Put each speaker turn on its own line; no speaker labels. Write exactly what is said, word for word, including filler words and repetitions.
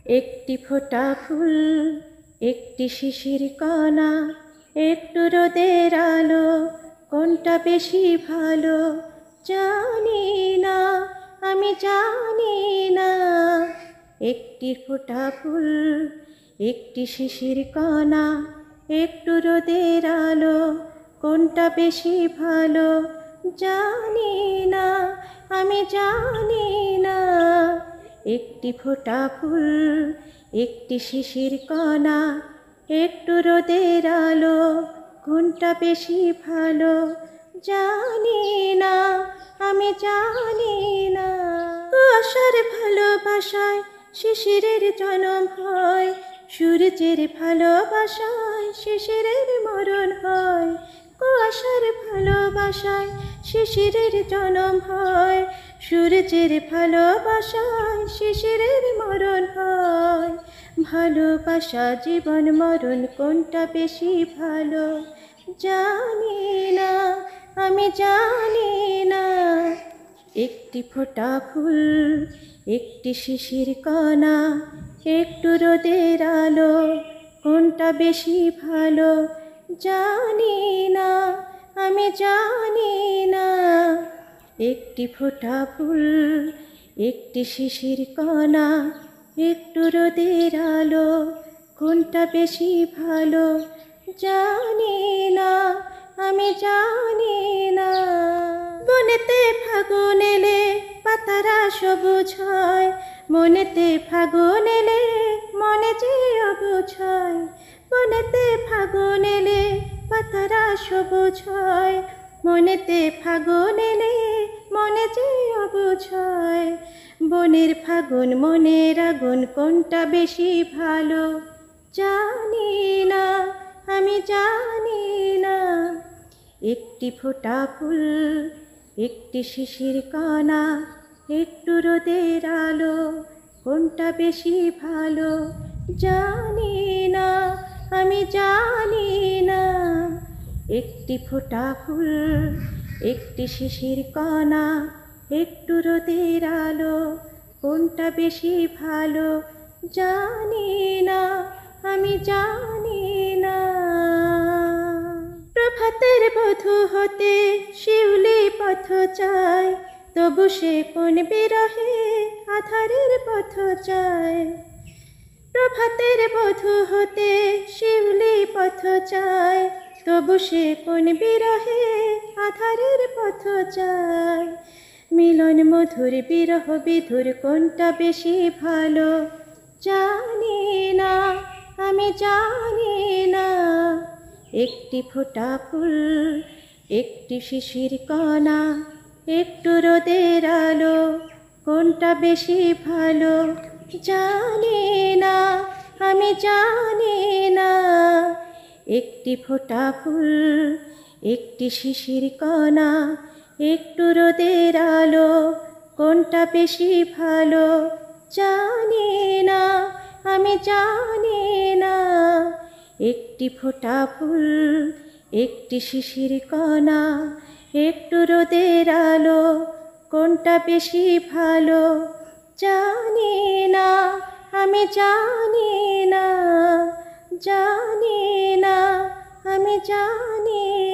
একটি ফোঁটা ফুল, একটি শিশির কণা, একটু রোদের আলো, কোনটা বেশি ভালো জানি না, আমি জানি না। একটি ফোঁটা ফুল, একটি শিশির কণা, একটু রোদের আলো, কোনটা বেশি ভালো জানি না, আমি জানি না। একটি ফোঁটা ফুল, একটি শিশির কণা, একটু রোদের আলো, কোনটা বেশি ভালো জানি না, আমি জানি না। কুয়াশার ভালোবাসায় শিশিরের জন্ম হয়, সূর্যের ভালোবাসায় শিশিরের মরণ হয়। কুয়াশার ভালোবাসায় শিশিরের জন্ম হয়, সূর্যের ভালোবাসায় শিশিরের মরণ হয়। ভালোবাসা জীবন মরণ কোনটা বেশি ভালো জানি না, আমি জানি না। একটি ফোঁটা ফুল, একটি শিশির কণা, একটু রোদের আলো, কোনটা বেশি ভালো জানি না, আমি জানি না। একটি ফোঁটা ফুল, একটি শিশির কণা, একটু রোদের আলো, কোনটা বেশি ভালো জানি না, আমি জানি না। বনেতে ফাগুন এলে পাতারা সবুজ হয়, মনেতে ফাগুন এলে মনে যে অবুঝ হয়। বনেতে ফাগুন এলে পাতারা সবুজ হয়, মনেতে ফাগুন এলে মনে যে অবুঝ হয়। বনের ফাগুন মনের আগুন কোনটা বেশি ভালো জানি না, আমি জানি না। একটি ফোঁটা ফুল, একটি শিশির কণা, একটু রোদের আলো, কোনটা বেশি ভালো জানি না, আমি জানি না। একটি ফোঁটা ফুল, একটি শিশির কণা, একটু রোদের আলো, কোনটা বেশি ভালো জানি না, আমি জানি না। প্রভাতের বধূ হতে শিউলি পথ চায়, তবু সে কোন বিরহে আধারের পথ চায়। প্রভাতের বধূ হতে শিউলি পথ চায়, তবু সে কোন বিরহে আধারের পথ চায়। মিলন মধুর বিরহ বিধুর কোনটা বেশি ভালো জানি না, আমি জানি না। একটি ফোঁটা ফুল, একটি শিশির কণা, একটু রোদের আলো, কোনটা বেশি ভালো জানি না, আমি জানি না। একটি ফোঁটা ফুল, একটি শিশির কণা, একটু রোদের আলো, কোনটা বেশি ভালো জানি না, আমি জানি না। একটি ফোঁটা ফুল, একটি শিশির কণা, একটু রোদের আলো, কোনটা বেশি ভালো জানি না, আমি জানি না, জানি না, আমি জানি